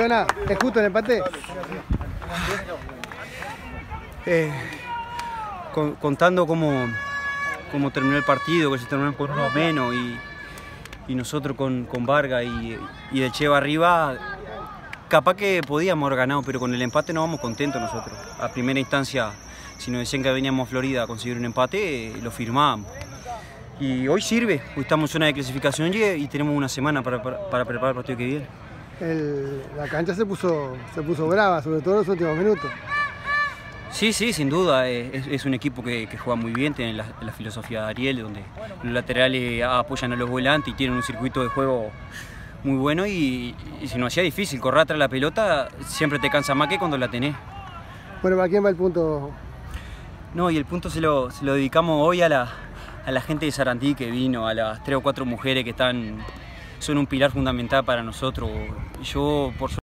Maradona, ¿es justo el empate? Contando cómo terminó el partido, que se terminó por uno menos y nosotros con Vargas y el Cheva arriba, capaz que podíamos haber ganado, pero con el empate no vamos contentos nosotros. A primera instancia, si nos decían que veníamos a Florida a conseguir un empate, lo firmábamos. Y hoy sirve, hoy estamos en zona de clasificación y tenemos una semana para preparar el partido que viene. La cancha se puso brava, sobre todo en los últimos minutos. Sí, sin duda, es un equipo que juega muy bien, tiene la filosofía de Ariel, donde los laterales apoyan a los volantes y tienen un circuito de juego muy bueno y se nos hacía difícil correr atrás la pelota, siempre te cansa más que cuando la tenés. Bueno, ¿para quién va el punto? No, y el punto se lo dedicamos hoy a la gente de Sarandí que vino, a las 3 o 4 mujeres que son un pilar fundamental para nosotros. Yo, por